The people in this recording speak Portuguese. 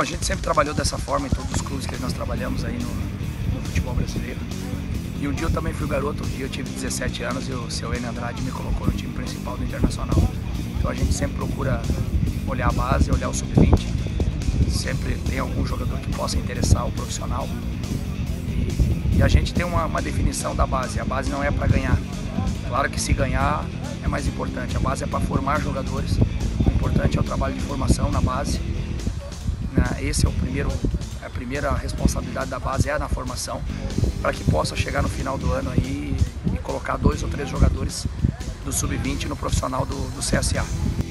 a gente sempre trabalhou dessa forma em todos os clubes que nós trabalhamos aí no futebol brasileiro. E um dia eu também fui garoto, um dia eu tive 17 anos e o seu Enio Andrade me colocou no time principal do Internacional. Então a gente sempre procura olhar a base, olhar o sub-20, sempre tem algum jogador que possa interessar o profissional. E a gente tem uma definição da base, a base não é para ganhar. Claro que se ganhar é mais importante, a base é para formar jogadores, o importante é o trabalho de formação na base. Esse é a primeira responsabilidade da base, é na formação, para que possa chegar no final do ano aí e colocar 2 ou 3 jogadores do sub-20 no profissional do CSA.